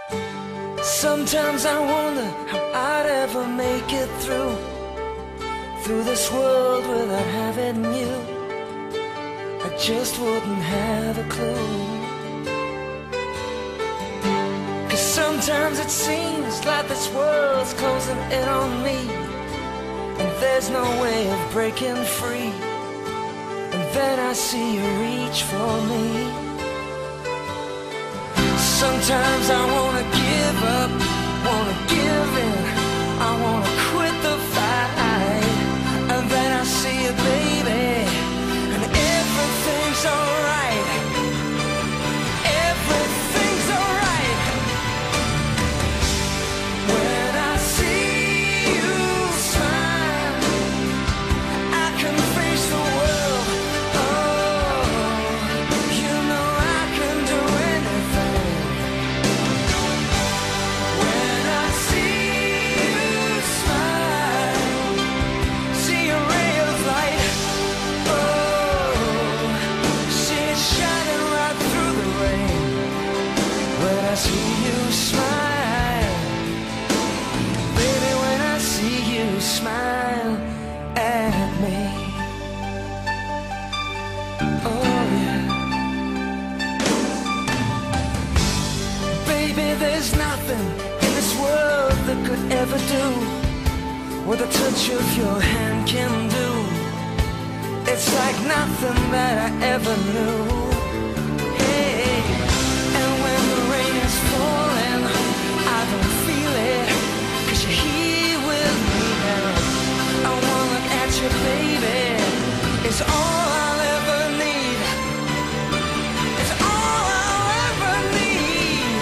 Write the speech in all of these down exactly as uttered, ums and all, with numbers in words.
Sometimes I wonder how I'd ever make it through Through this world without having you. I just wouldn't have a clue. 'Cause sometimes it seems like this world's closing in on me, and there's no way of breaking free. And then I see you reach for me. Sometimes I wanna give up, wanna give in, I wanna quit the fight. And then I see you, baby, and everything's alright. Everything's alright. When I see you smile, I can face the world. Oh, you know I can do anything. When I see you smile, see a ray of light. Oh, see it shining right through the rain. When I see you smile, baby, when I see you smile at me. Oh yeah. Baby, there's nothing in this world that could ever do what the touch of your hand can do. It's like nothing that I ever knew. Hey, and when the rain is falling, I don't feel it, 'cause you're here with me now. I wanna look at you, baby, it's all I'll ever need. It's all I'll ever need.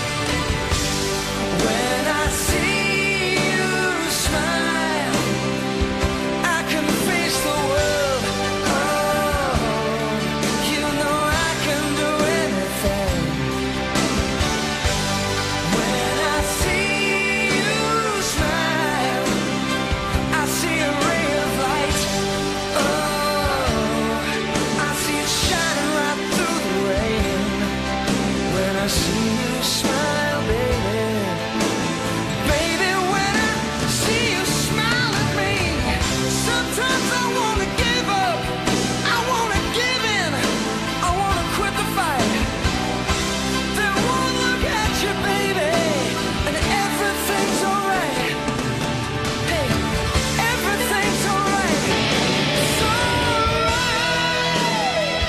When I see you smile, I can face the world. Oh, you know I can do anything. When I see you smile, I see a ray of light. Oh, I see it shining right through the rain. When I see you smile, baby, baby, when I see you smile at me, sometimes I wanna give up, I wanna give in, I wanna quit the fight. Then one look at you, baby, and everything's alright. Hey, everything's alright. It's alright.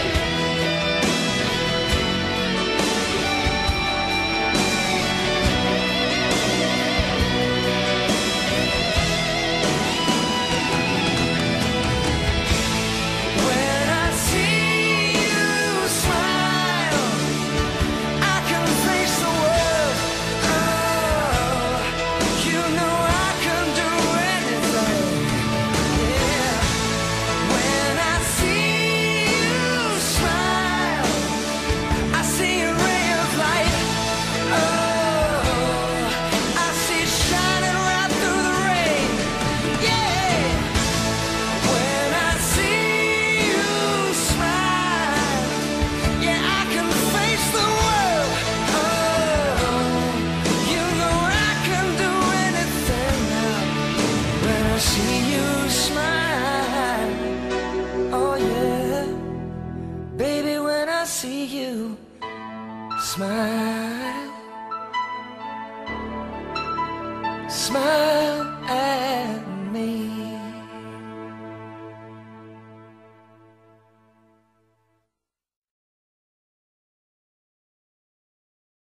When I see you smile, I can face the world. Oh, you know I can do anything. Yeah. When I see you smile, I see a ray of light. Oh, I see it shining right through the rain. Yeah. When I see you smile, yeah, I can face the world. Oh, you know I can do anything now. When I see you smile, oh yeah, baby, when I see you smile, smile at me.